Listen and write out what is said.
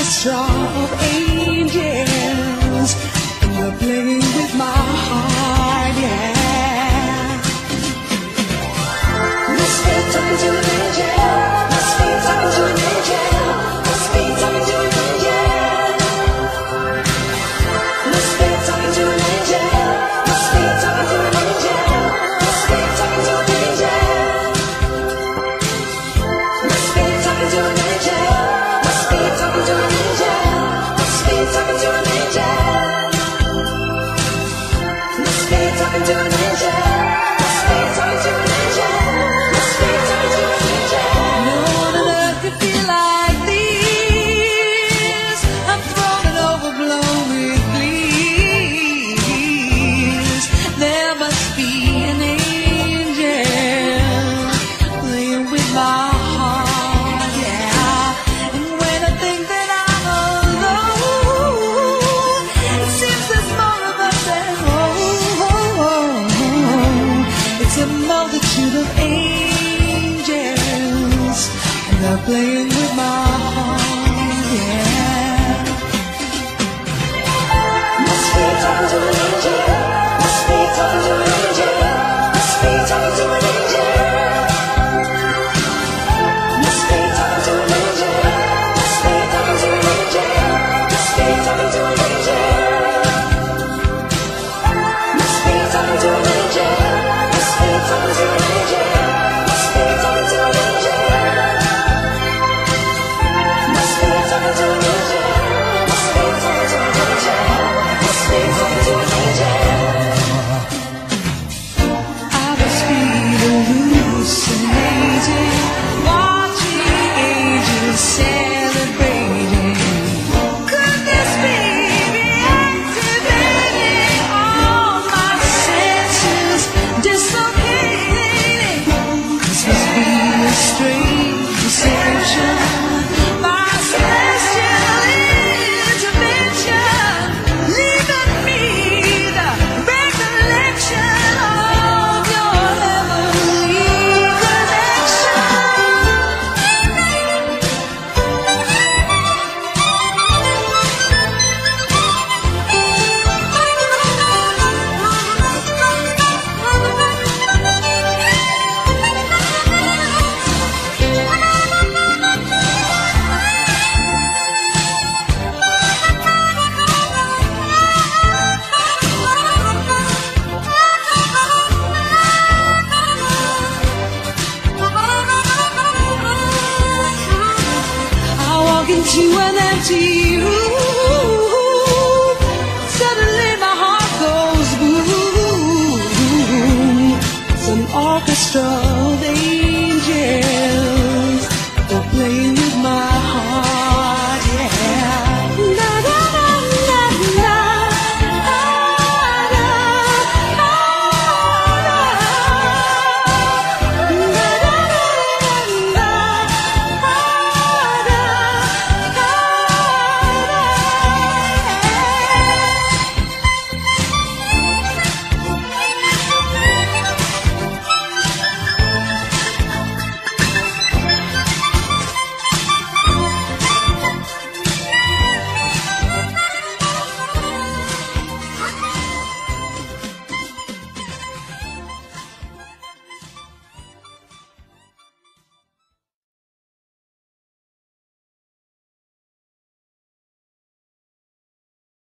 orchestra of angels, and you're playing with my heart, yeah. Must be talking to an angel. Must be talking to an angel. Must be talking to an angel. Must be talking to an angel. Must be talking to an angel. Must be talking to an angel. Must be talking to an angel. Must be talking to an angel. Must be talking to an angel. Must be talking to an angel. Must be talking to an angel. Must be talking to an angel. No one on earth could feel like this. I'm thrown and overblown with bliss. There must be an angel playing with my heart, yeah. And when I think that I'm alone, it seems there's more of us at home. It's a multitude of angels, and they're playing with my heart, yeah. Must be talking to an angel. Must be talking to an angel. Must be talking to an angel. Must be talking to an angel. Must be talking to an angel. Must be talking to an angel. Must be talking to an angel. Must be talking to an angel. Must be talking to an angel. Must be talking to an angel. Must be talking to an angel. Must be talking to an angel. I was feeling hallucinating, watching angels celebrating. Could this be reactivating all my senses, dislocating? This must be a strange deception, my celestial intervention, leaving me the recollection of your heavenly connection. I walk into an empty room. Suddenly my heart goes boom. It's an orchestra of angels.